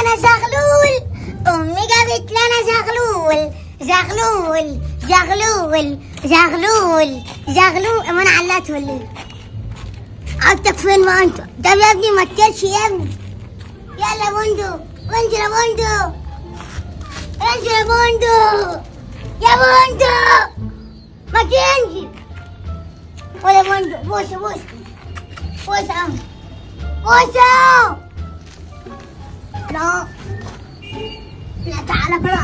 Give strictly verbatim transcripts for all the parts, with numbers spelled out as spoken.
لنا زغلول، امي جابت لنا زغلول زغلول زغلول زغلول زغلول. اما انا علقت ولا ايه؟ حطك فين ما انت؟ ده يا ابني ما تكلش يا ابني. يلا بندق، انزل يا بندق، انزل يا بندق، يا بندق ما تنزل. ولا بندق، بوسه بوسه بوسه اهو، بوسه. لا لا تعالى بقى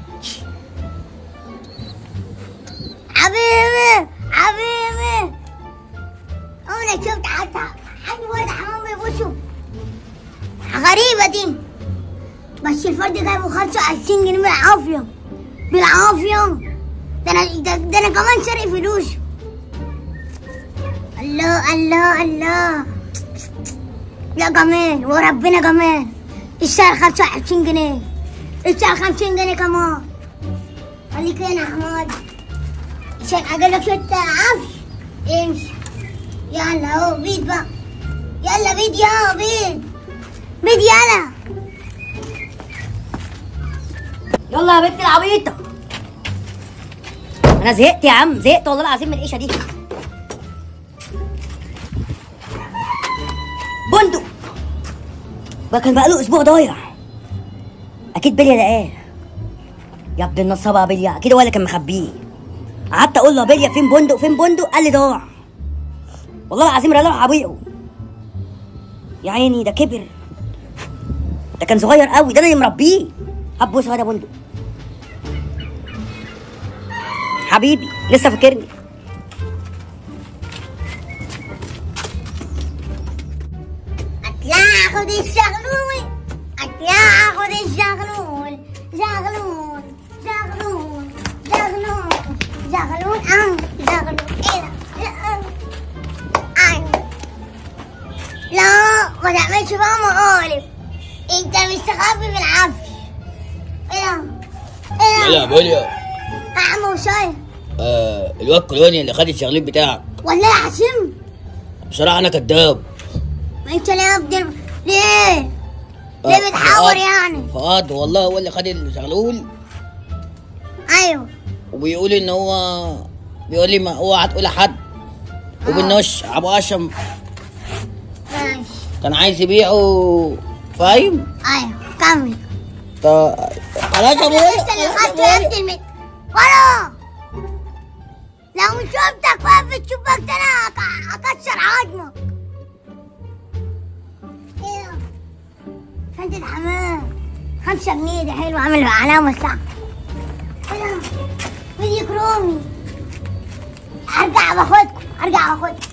حبيبي حبيبي. انا شفت حتى حد ولد حمام بيبوسه. غريبة دي، بس الفرد جايبه خمسة وعشرين جنيه بالعافية بالعافية. ده انا ده, ده انا كمان سارق فلوسه. الله الله الله يا جمال وربنا جمال. الشهر خمسة وعشرين جنيه، الشهر خمسين جنيه كمان. خليك هنا يا حماد عشان اجيب لك شوية عفش. امشي يلا اهو بيد بقى، يلا بيد يا بيد بيد يلا. يلا يا بنت العبيطة، انا زهقت يا عم، زهقت والله العظيم من القيشة دي. بندق بقى كان بقاله اسبوع ضايع، اكيد بليا لقاه. يا ابن النصابة يا بليا، اكيد هو اللي كان مخبيه. قعدت اقول له يا بليا فين بندق فين بندق، قال لي ضاع. والله العظيم رجع ابيعه يا عيني، ده كبر، ده كان صغير قوي، ده انا اللي مربيه. هب بوسه يا بندق حبيبي، لسه فاكرني. اطلع اخد الزغلول، اطلع اخد الزغلول زغلول زغلول زغلول زغلول اه زغلول. ايه ده؟ لا لا ما تعملش بقى مقالب، انت مستخبي بالعافية. ايه ده؟ ايه ده؟ يلا يا بوليا. يا عم وشاي. آه الواد كولوني اللي خد الشغلين بتاعك. والله يا حسين بصراحة أنا كداب. ما انت ليه بجد؟ ليه؟ ليه بتحاور يعني؟ فؤاد والله هو اللي خد الشغلول. ايوه. وبيقول إن هو بيقول لي ما اوعى تقول لحد. وبالنش أبو هاشم ماشي كان عايز يبيعه، فاهم؟ ايوه كمل. طب خلاص يا ابويا. انت اللي خدته يا ابن المت ورا. لو شفتك واقف في الشباك ده انا هكسر عظمك. ايه خدت حمام خمسة جنيه، ده حلو، عامل علامة صح. ايه ده؟ فيديو كرومي. ارجع باخدكم ارجع باخدكم.